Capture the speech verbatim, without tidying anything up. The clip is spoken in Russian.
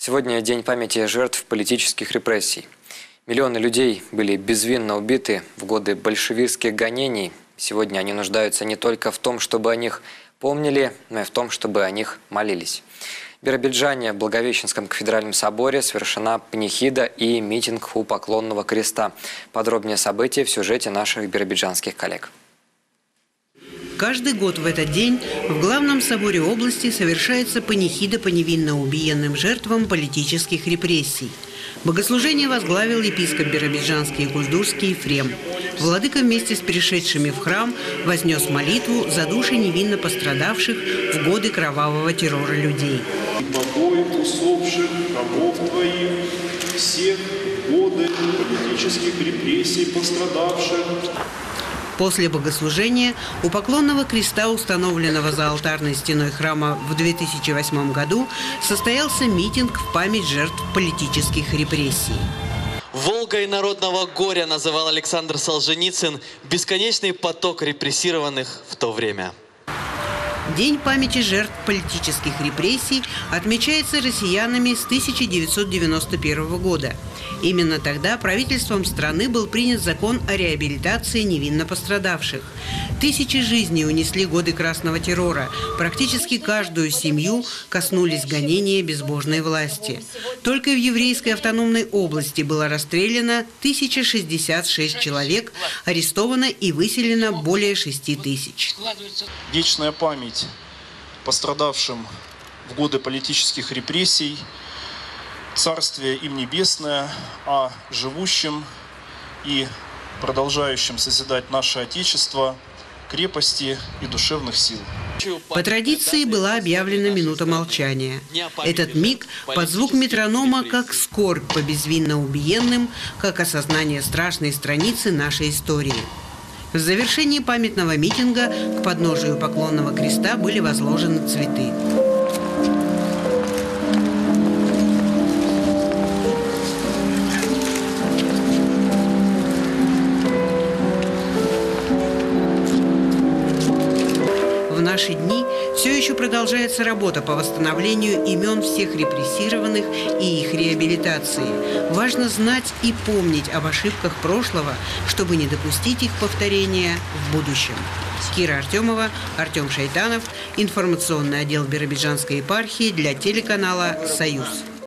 Сегодня день памяти жертв политических репрессий. Миллионы людей были безвинно убиты в годы большевистских гонений. Сегодня они нуждаются не только в том, чтобы о них помнили, но и в том, чтобы о них молились. В Биробиджане, в Благовещенском кафедральном соборе совершена панихида и митинг у Поклонного креста. Подробнее события в сюжете наших биробиджанских коллег. Каждый год в этот день в главном соборе области совершается панихида по невинно убиенным жертвам политических репрессий. Богослужение возглавил епископ биробиджанский и кульдурский Ефрем. Владыка вместе с пришедшими в храм вознес молитву за души невинно пострадавших в годы кровавого террора людей. «Покоит усопших рабов твоих, всех годы политических репрессий пострадавших». После богослужения у Поклонного креста, установленного за алтарной стеной храма в две тысячи восьмом году, состоялся митинг в память жертв политических репрессий. «Волгой народного горя» называл Александр Солженицын бесконечный поток репрессированных в то время. День памяти жертв политических репрессий отмечается россиянами с тысяча девятьсот девяносто первого года. Именно тогда правительством страны был принят закон о реабилитации невинно пострадавших. Тысячи жизней унесли годы красного террора. Практически каждую семью коснулись гонения безбожной власти. Только в еврейской автономной области было расстреляно тысяча шестьдесят шесть человек, арестовано и выселено более шести тысяч. Вечная память пострадавшим в годы политических репрессий, царствие им небесное, а живущим и продолжающим созидать наше Отечество крепости и душевных сил. По традиции была объявлена минута молчания. Этот миг под звук метронома как скорбь по безвинно убиенным, как осознание страшной страницы нашей истории. В завершении памятного митинга к подножию Поклонного креста были возложены цветы. В наши дни все еще продолжается работа по восстановлению имен всех репрессированных и их реабилитации. Важно знать и помнить об ошибках прошлого, чтобы не допустить их повторения в будущем. Кира Артемова, Артем Шайтанов, информационный отдел Биробиджанской епархии для телеканала «Союз».